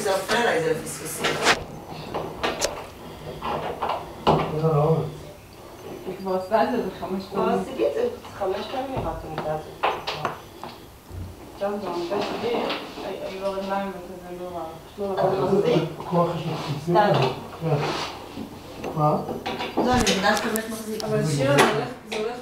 שזה אופן עליי, זה לפספוסים. זה לא אומץ. היא כבר עשתה את זה 5 פעמים. כבר עשיתי את זה 5 פעמים רק עמידה הזאת. עכשיו זה עמידה שלי, היו לו רגליים וכזה לא רע. לא הכל מחזיק? כוח יש לו חיצים. מה? לא, אני מבינה שאתה באמת מחזיק. אבל שיר זה הולך